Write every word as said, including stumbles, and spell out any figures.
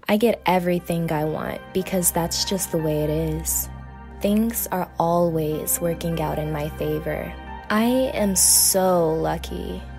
I get everything I want because that's just the way it is. Things are always working out in my favor. I am so lucky.